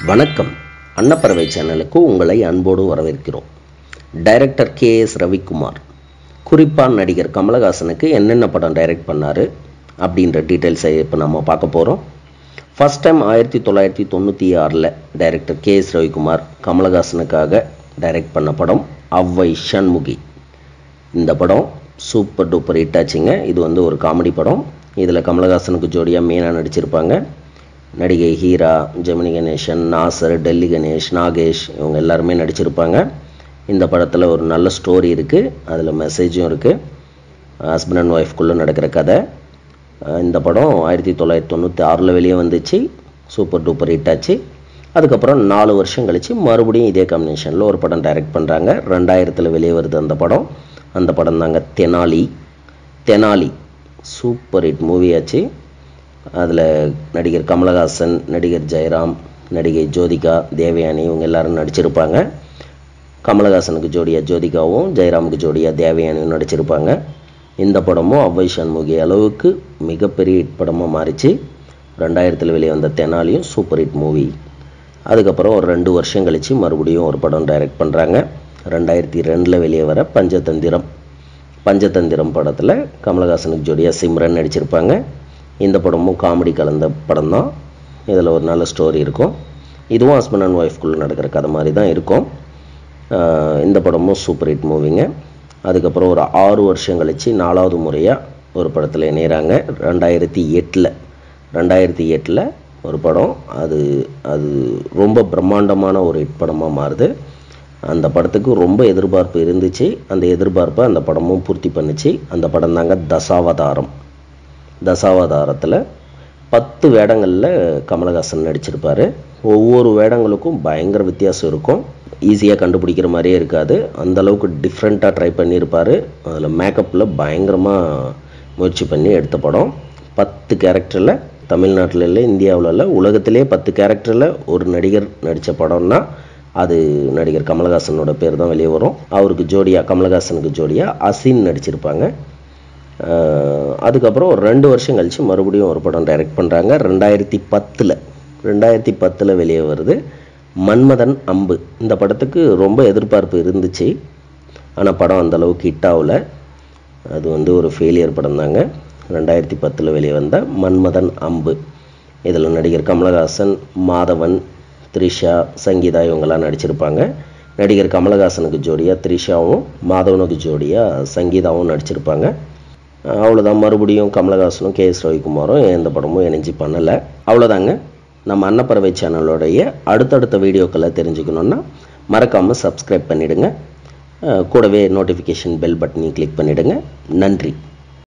வணக்கம். அன்னப்பறவை சேனலுக்கு உங்களை அன்போடு வரவேற்கிறோம். டைரக்டர் K.S.Ravikumar குறிப்பாக நடிகர் கமலஹாசனுக்கு என்னென்ன படம் டைரக்ட் பண்ணார் அப்படின்ற டீட்டெயில்ஸை இப்போ நம்ம பார்க்க போகிறோம். ஃபஸ்ட் டைம் 1996 டைரக்டர் K.S.Ravikumar கமலஹாசனுக்காக டைரக்ட் பண்ண படம் அவ்வை ஷண்முகி. இந்த படம் சூப்பர் டூப்பர் ஹிட் ஆச்சுங்க. இது வந்து ஒரு காமெடி படம். இதில் கமலஹாசனுக்கு ஜோடியாக மீனா நடிச்சிருப்பாங்க. நடிகை ஹீரா, ஜெமினி கணேசன், நாசர், டெல்லி கணேஷ், நாகேஷ் இவங்க எல்லாருமே நடிச்சிருப்பாங்க. இந்த படத்தில் ஒரு நல்ல ஸ்டோரி இருக்குது, அதில் மெசேஜும் இருக்குது. ஹஸ்பண்ட் அண்ட் ஒய்ஃப்குள்ளே நடக்கிற கதை. இந்த படம் 1996 வெளியே வந்துச்சு. சூப்பர் டூப்பர் ஹிட் ஆச்சு. அதுக்கப்புறம் 4 வருஷம் கழித்து மறுபடியும் இதே காம்பினேஷனில் ஒரு படம் டைரக்ட் பண்ணுறாங்க. 2000 வெளியே வருது அந்த படம். அந்த படம் தாங்க தெனாலி. சூப்பர் ஹிட் மூவி ஆச்சு. அதில் நடிகர் கமல்ஹாசன், நடிகர் ஜெயராம், நடிகை ஜோதிகா, தேவயானி இவங்க எல்லாரும் நடிச்சிருப்பாங்க. கமல்ஹாசனுக்கு ஜோடியாக ஜோதிகாவும், ஜெயராமுக்கு ஜோடியாக தேவயானியும் நடிச்சிருப்பாங்க. இந்த படமும் அவ்வை சண்முகி அளவுக்கு மிகப்பெரிய ஹிட் படமாக மாறிச்சு. 2000 வெளியே வந்த தெனாலியும் சூப்பர் ஹிட் மூவி. அதுக்கப்புறம் ஒரு 2 வருஷம் கழித்து மறுபடியும் ஒரு படம் டைரக்ட் பண்ணுறாங்க. 2002 வெளியே வர பஞ்சதந்திரம் படத்தில் கமல்ஹாசனுக்கு ஜோடியாக சிம்ரன் நடிச்சிருப்பாங்க. இந்த படமும் காமெடி கலந்த படம் தான். இதில் ஒரு நல்ல ஸ்டோரி இருக்கும். இதுவும் ஹஸ்பண்ட் அண்ட் ஒய்ஃப்குள்ளே நடக்கிற கதை மாதிரி தான் இருக்கும். இந்த படமும் சூப்பர் ஹிட் மூவிங்க. அதுக்கப்புறம் ஒரு 6 வருஷம் கழித்து 4வது முறையாக ஒரு படத்தில் இணைகிறாங்க. 2008 ஒரு படம். அது ரொம்ப பிரம்மாண்டமான ஒரு ஹிட் படமாக மாறுது. அந்த படத்துக்கு ரொம்ப எதிர்பார்ப்பு இருந்துச்சு. அந்த எதிர்பார்ப்பை அந்த படமும் பூர்த்தி பண்ணிச்சு. அந்த படம் தாங்க தசாவதாரத்தில் 10 வேடங்களில் கமலஹாசன் நடிச்சிருப்பார். ஒவ்வொரு வேடங்களுக்கும் பயங்கர வித்தியாசம் இருக்கும். ஈஸியாக கண்டுபிடிக்கிற மாதிரியே இருக்காது. அந்தளவுக்கு டிஃப்ரெண்ட்டாக ட்ரை பண்ணியிருப்பார். அதில் மேக்கப்பில் பயங்கரமாக முயற்சி பண்ணி எடுத்த படம். 10 கேரக்டரில், தமிழ்நாட்டில் இல்லை, இந்தியாவில் இல்லை, உலகத்திலே 10 கேரக்டரில் ஒரு நடிகர் நடித்த படம்னா அது நடிகர் கமலஹாசனோட பேர் தான் வெளியே வரும். அவருக்கு ஜோடியாக, கமலஹாசனுக்கு ஜோடியாக அசின் நடிச்சிருப்பாங்க. அதுக்கப்புறம் ஒரு 2 வருஷம் கழித்து மறுபடியும் ஒரு படம் டைரக்ட் பண்ணுறாங்க. 2010 வெளியே வருது மன்மதன் அம்பு. இந்த படத்துக்கு ரொம்ப எதிர்பார்ப்பு இருந்துச்சு. ஆனால் படம் அந்தளவுக்கு ஹிட் ஆகலை. அது வந்து ஒரு ஃபெயிலியர் படம் தாங்க. 2010 வெளியே வந்த மன்மதன் அம்பு. இதில் நடிகர் கமலஹாசன், மாதவன், த்ரிஷா, சங்கீதா இவங்கெல்லாம் நடிச்சிருப்பாங்க. நடிகர் கமலஹாசனுக்கு ஜோடியாக த்ரிஷாவும், மாதவனுக்கு ஜோடியாக சங்கீதாவும் நடிச்சிருப்பாங்க. அவ்வளோதான். மறுபடியும் கமலஹாசனும் K.S.Ravikumar எந்த படமும் இணைஞ்சு பண்ணலை. அவ்வளோதாங்க. நம்ம அன்னப்பறவை சேனலோடைய அடுத்தடுத்த வீடியோக்களை தெரிஞ்சுக்கணுன்னா மறக்காமல் சப்ஸ்கிரைப் பண்ணிவிடுங்க. கூடவே நோட்டிஃபிகேஷன் பெல் பட்டனையும் கிளிக் பண்ணிவிடுங்க. நன்றி.